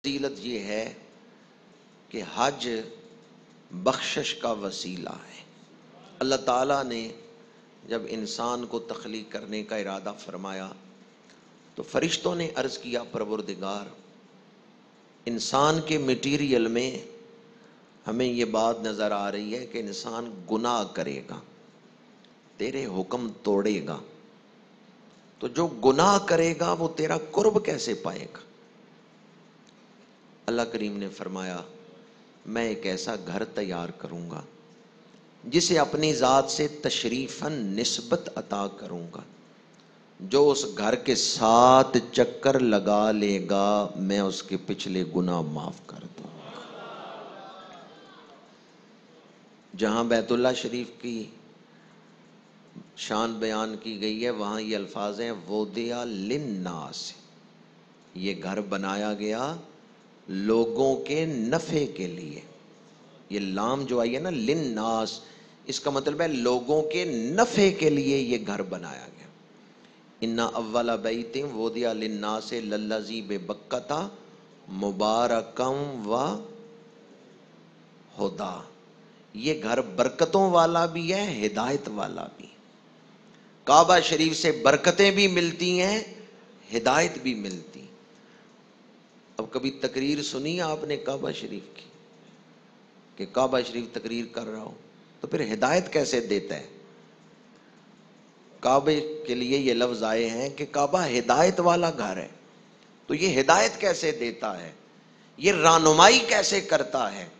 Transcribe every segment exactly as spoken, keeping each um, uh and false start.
فضیلت یہ ہے کہ حج بخشش کا وسیلہ ہے۔ اللہ تعالیٰ نے جب انسان کو تخلیق کرنے کا ارادہ فرمایا تو فرشتوں نے عرض کیا پروردگار انسان کے میٹیریل میں ہمیں یہ بات نظر آ رہی ہے کہ انسان گناہ کرے گا، تیرے حکم توڑے گا، تو جو گناہ کرے گا وہ تیرا قرب کیسے پائے گا؟ اللہ کریم نے فرمایا میں ایک ایسا گھر تیار کروں گا جسے اپنی ذات سے تشریفاً نسبت عطا کروں گا، جو اس گھر کے ساتھ چکر لگا لے گا میں اس کے پچھلے گناہ معاف کر دوں گا۔ جہاں بیت اللہ شریف کی شان بیان کی گئی ہے وہاں یہ الفاظ ہیں وَوْضِعَ لِلنَّاسِ، یہ گھر بنایا گیا لوگوں کے نفع کے لیے۔ یہ لام جو آئی ہے نا للناس، اس کا مطلب ہے لوگوں کے نفع کے لیے یہ گھر بنایا گیا۔ اِنَّ أَوَّلَ بَيْتٍ وُضِعَ لِلنَّاسِ لَلَّذِي بِبَكَّةَ مُبَارَكًا وَهُدًى، یہ گھر برکتوں والا بھی ہے ہدایت والا بھی۔ کعبہ شریف سے برکتیں بھی ملتی ہیں ہدایت بھی ملتی۔ اب کبھی تقریر سنی آپ نے کعبہ شریف کی کہ کعبہ شریف تقریر کر رہا ہو تو پھر ہدایت کیسے دیتا ہے؟ کعبے کے لیے یہ لفظ آئے ہیں کہ کعبہ ہدایت والا گھر ہے، تو یہ ہدایت کیسے دیتا ہے، یہ رہنمائی کیسے کرتا ہے؟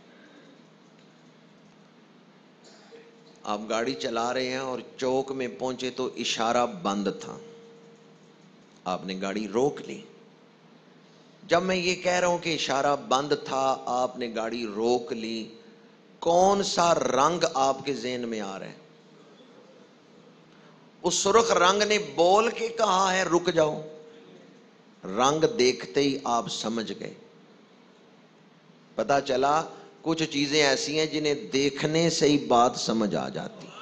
آپ گاڑی چلا رہے ہیں اور چوک میں پہنچے تو اشارہ بند تھا، آپ نے گاڑی روک لی۔ جب میں یہ کہہ رہا ہوں کہ اشارہ بند تھا آپ نے گاڑی روک لی، کون سا رنگ آپ کے ذہن میں آ رہا ہے؟ اس سرخ رنگ نے بول کے کہا ہے رک جاؤ؟ رنگ دیکھتے ہی آپ سمجھ گئے۔ پتہ چلا کچھ چیزیں ایسی ہیں جنہیں دیکھنے سے ہی بات سمجھ آ جاتی ہے۔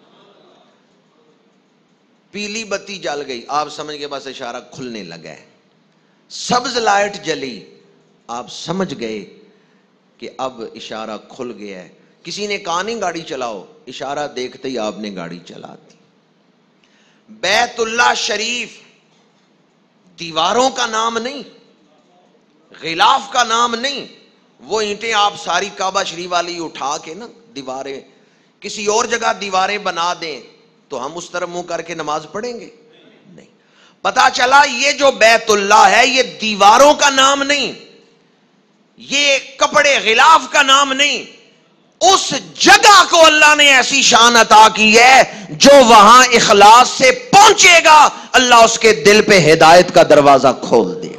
پیلی بتی جل گئی، آپ سمجھ گئے بس اشارہ کھلنے لگا ہے۔ سبز لائٹ جلی، آپ سمجھ گئے کہ اب اشارہ کھل گیا ہے۔ کسی نے کہا نہیں گاڑی چلاؤ، اشارہ دیکھتے ہی آپ نے گاڑی چلا دی۔ بیت اللہ شریف دیواروں کا نام نہیں، غلاف کا نام نہیں، وہ اینٹیں آپ ساری کعبہ شریف والی اٹھا کے نا دیواریں کسی اور جگہ دیواریں بنا دیں تو ہم اس طرف منہ کر کے نماز پڑھیں گے؟ نہیں۔ پتا چلا یہ جو بیت اللہ ہے یہ دیواروں کا نام نہیں، یہ کپڑے غلاف کا نام نہیں، اس جگہ کو اللہ نے ایسی شان عطا کی ہے جو وہاں اخلاص سے پہنچے گا اللہ اس کے دل پہ ہدایت کا دروازہ کھول دے گا۔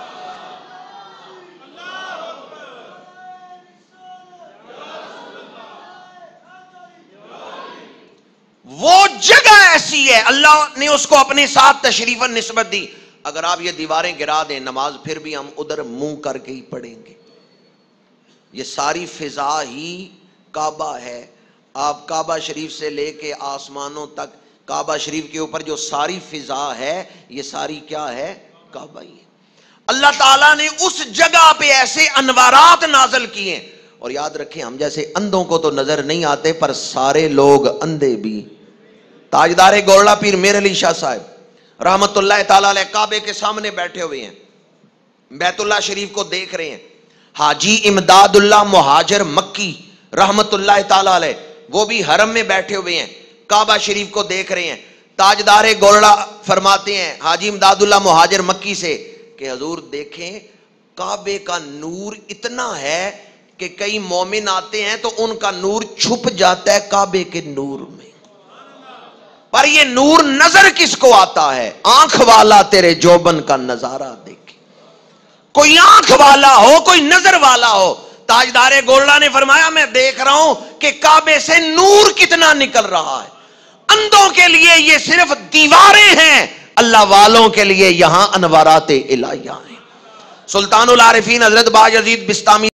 وہ جگہ ایسی ہے اللہ نے اس کو اپنے ساتھ تشریفاً نسبت دی۔ اگر آپ یہ دیواریں گرا دیں نماز پھر بھی ہم ادھر منہ کر کے ہی پڑھیں گے۔ یہ ساری فضا ہی کعبہ ہے۔ آپ کعبہ شریف سے لے کے آسمانوں تک کعبہ شریف کے اوپر جو ساری فضا ہے یہ ساری کیا ہے؟ کعبہ ہی ہے۔ اللہ تعالیٰ نے اس جگہ پہ ایسے انوارات نازل کیے، اور یاد رکھیں ہم جیسے اندھوں کو تو نظر نہیں آتے پر سارے لوگ اندھے بھی۔ تاجدار گولڑا پیر میر علی شاہ صاحب رحمت اللہ تعالیٰ علیہ کعبے کے سامنے بیٹھے ہوئے ہیں، بیت اللہ شریف کو دیکھ رہے ہیں۔ حاجی امداد اللہ مہاجر مکی رحمت اللہ تعالیٰ علیہ وہ بھی حرم میں بیٹھے ہوئے ہیں، کعبہ شریف کو دیکھ رہے ہیں۔ تاجدار گولڑا فرماتے ہیں حاجی امداد اللہ مہاجر مکی سے کہ حضور دیکھیں کعبے کا نور اتنا ہے کہ کئی مومن آتے ہیں تو ان کا نور چھپ جاتا ہے کعبے کے نور میں، پر یہ نور نظر کس کو آتا ہے؟ آنکھ والا تیرے جوبن کا نظارہ دیکھے۔ کوئی آنکھ والا ہو کوئی نظر والا ہو۔ تاجدار گولڑا نے فرمایا میں دیکھ رہا ہوں کہ کعبے سے نور کتنا نکل رہا ہے۔ اندھوں کے لیے یہ صرف دیواریں ہیں، اللہ والوں کے لیے یہاں انوارات الہیہ ہیں۔ سلطان العارفین حضرت باجزید بستامی